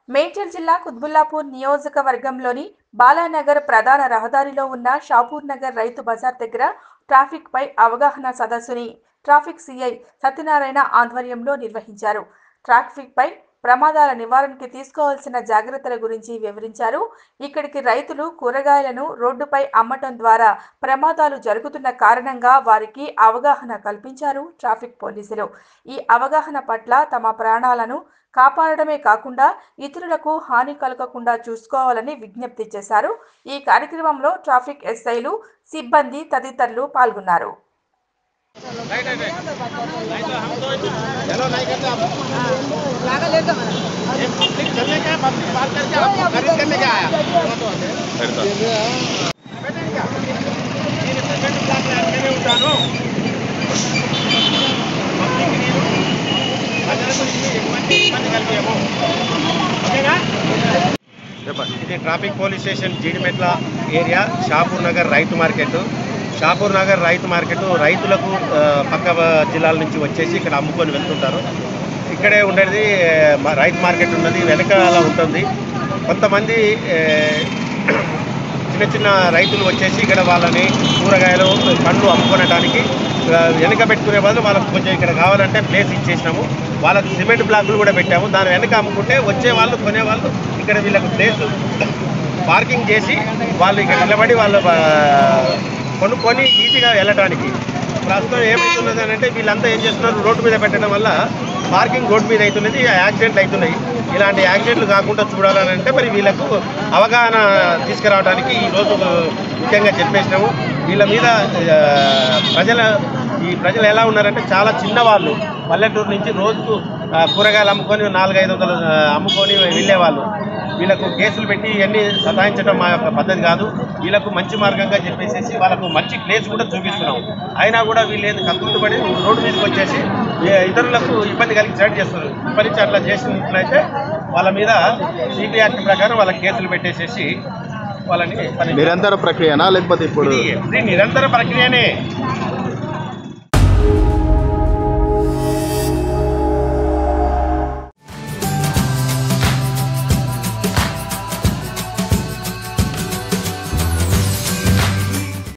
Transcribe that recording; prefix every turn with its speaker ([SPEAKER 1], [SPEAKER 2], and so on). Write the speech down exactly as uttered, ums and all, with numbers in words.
[SPEAKER 1] మేడ్చల్ జిల్లా కుత్బుల్లాపూర్ నియోజకవర్గంలోని బాలానగర్ ప్రధాన రహదారిలో ఉన్న షాపూర్ నగర్ రైతు బజార్ దగ్గర ట్రాఫిక్ పై అవగాహన సదస్సుని ట్రాఫిక్ సిఐ సత్యనారాయణ ఆధ్వర్యంలో నిర్వహించారు. ట్రాఫిక్ పై ప్రమాదాల నివారణకి తీసుకోవాల్సిన జాగ్రత్తల గురించి వివరించారు. ఇక్కడికి రైతులు కూరగాయలను రోడ్డుపై అమ్మటం ద్వారా ప్రమాదాలు జరుగుతున్న కారణంగా వారికి అవగాహన కల్పించారు ట్రాఫిక్ పోలీసులు. ఈ అవగాహన పట్ల తమ ప్రాణాలను కాపాడడమే కాకుండా ఇతరులకు హాని కలగకుండా చూసుకోవాలని విజ్ఞప్తి చేశారు. ఈ కార్యక్రమంలో ట్రాఫిక్ ఎస్ఐలు, సిబ్బంది తదితరులు పాల్గొన్నారు.
[SPEAKER 2] ఇది traffic police station Jeedimetla area Shapur Nagar రైతు మార్కెట్. షాపూర్ నగర్ రైతు మార్కెట్ రైతులకు పక్క జిల్లాల నుంచి వచ్చేసి ఇక్కడ అమ్ముకొని వెళ్తుంటారు. ఇక్కడే ఉండేది రైతు మార్కెట్ ఉన్నది, వెనకాల ఉంటుంది. కొంతమంది చిన్న చిన్న రైతులు వచ్చేసి ఇక్కడ వాళ్ళని కూరగాయలు పండ్లు అమ్ముకోవడానికి వెనక పెట్టుకునే వాళ్ళు వాళ్ళకు కొంచెం ఇక్కడ కావాలంటే ప్లేస్ ఇచ్చేసినాము. వాళ్ళకు సిమెంట్ బ్లాకులు కూడా పెట్టాము. దాని వెనక అమ్ముకుంటే వచ్చే వాళ్ళు కొనేవాళ్ళు ఇక్కడ వీళ్ళకు ప్లేసు పార్కింగ్ చేసి వాళ్ళు ఇక్కడ నిలబడి వాళ్ళు కొనుక్కొని ఈజీగా వెళ్ళటానికి. ప్రస్తుతం ఏమవుతున్నది అని అంటే వీళ్ళంతా ఏం చేస్తున్నారు, రోడ్డు మీద పెట్టడం వల్ల పార్కింగ్ రోడ్డు మీద అవుతున్నది, యాక్సిడెంట్లు అవుతున్నాయి. ఇలాంటి యాక్సిడెంట్లు కాకుండా చూడాలని అంటే మరి వీళ్ళకు అవగాహన తీసుకురావడానికి ఈరోజు ముఖ్యంగా చెప్పేసినాము. వీళ్ళ మీద ప్రజల ఈ ప్రజలు ఎలా ఉన్నారంటే చాలా చిన్నవాళ్ళు, పల్లెటూరు నుంచి రోజుకు కూరగాయలు అమ్ముకొని నాలుగైదు వందలు అమ్ముకొని వెళ్ళేవాళ్ళు. వీళ్ళకు కేసులు పెట్టి ఇవన్నీ సతాయించడం మా యొక్క పద్ధతి కాదు. వీళ్ళకు మంచి మార్గంగా చెప్పేసేసి వాళ్ళకు మంచి ప్లేస్ కూడా చూపిస్తున్నాం. అయినా కూడా వీళ్ళు ఏది కట్టుబడి రోడ్డు మీదకి వచ్చేసి ఇతరులకు ఇబ్బంది కలిగించేట్టు చేస్తున్నారు. ఇప్పటి నుంచి అట్లా చేసినట్లయితే వాళ్ళ మీద సిపి యాక్ట్ ప్రకారం వాళ్ళకి కేసులు పెట్టేసేసి వాళ్ళని
[SPEAKER 3] నిరంతర ప్రక్రియనా లేకపోతే ఇప్పుడు
[SPEAKER 2] నిరంతర ప్రక్రియనే.